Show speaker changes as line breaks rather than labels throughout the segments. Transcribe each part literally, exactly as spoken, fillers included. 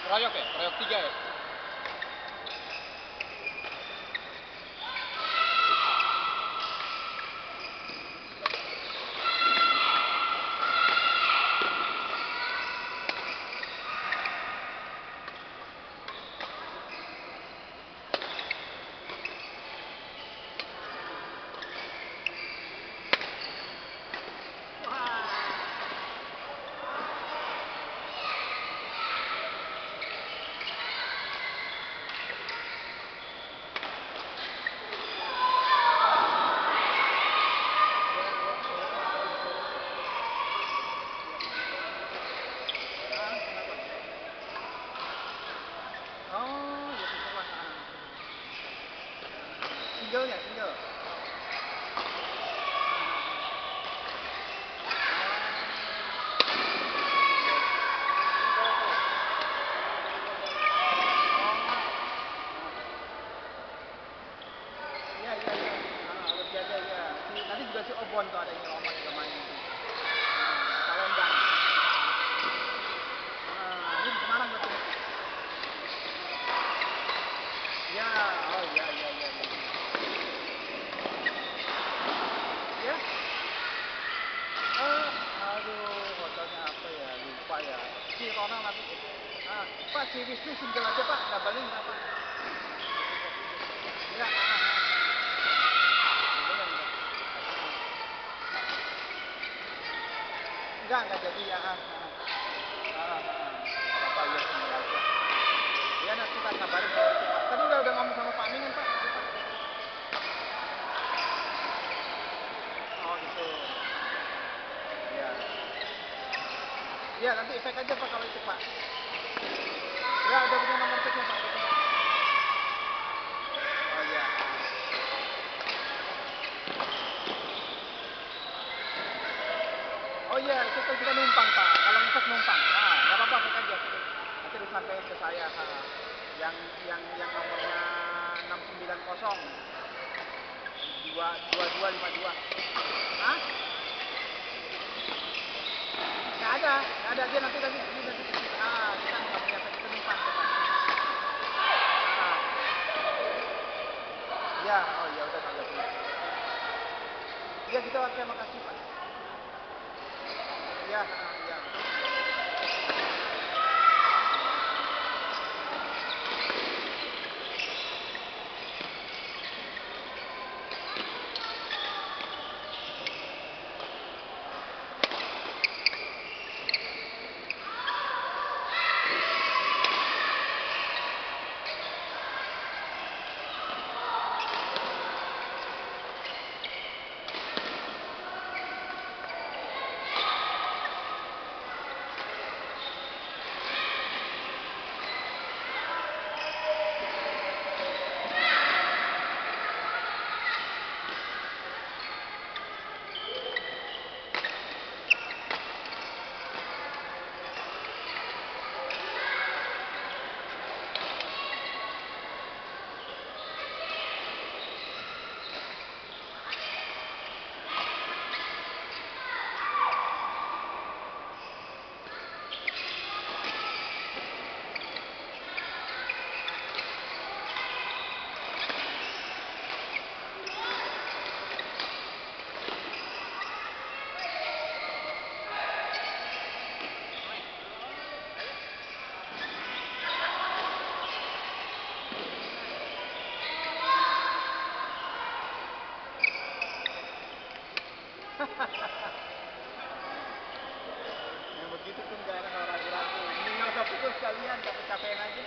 Keroyok ya? Keroyok tiga ya? Oh, ya syukurlah. Singlenya, single. Iya, iya, iya. Ah, lebih aja ya. Si, tadi juga si Obon tuh ada yang Roma juga main itu. Nah, Palembang. Ah, ini di Semarang berarti. Ya, oh iya, iya, iya, iya. Ya? Eh, aduh, hotelnya apa ya? Lupa ya. Si Ronald nanti. Ah, Pak, si Wisnu single aja Pak, double-nya enggak Pak? Enggak, ah, ah, ah. Double-nya enggak. Enggak, enggak jadi ya. Ah, ah, ah, ah, ah. Apa ya single aja. Ya nanti tak kabarin kalau itu Pak. Tadi udah udah ngomong sama Pak Amin kan Pak? Tadi, Pak. Oh gitu. Iya. Iya nanti efek aja Pak kalau itu Pak. Ya udah punya nomor efeknya Pak. Udah punya. Oh iya. Oh iya itu kan kita numpang Pak. Kalau efek numpang. Ah nggak apa-apa efek aja. Nanti disampaikan ke saya. Ha. Yang yang yang nomornya enam sembilan nol dua dua dua lima dua. Hah? Nggak ada, nggak ada dia nanti nanti nanti nanti ah kita nggak punya efek kita numpang kita. Ah, ya, oh ya udah tiga puluh. Iya gitu oke makasih Pak. Ya, ah, ya. Yang begitu tuh nggak enak kalau ragu-ragu. Ini nggak usah pukul sekalian, capek-capekin aja.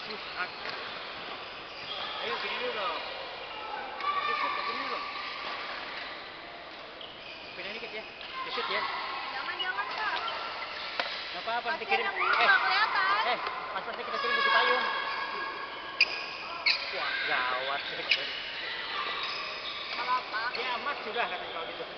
Wih, hak. Ayo gini dulu dong. Oke, shoot, gini dulu. Pindah dikit ya. Oke, shoot ya.
Jangan, jangan, Kak.
Gak apa-apa, nanti
Kasihan
kirim.
yang bulu
Eh,
nggak kelihatan.
eh, pas nanti kita kirim buku payung. Wah, gawat.
Kalau apa?
Ya, emas sudah katanya kalau gitu.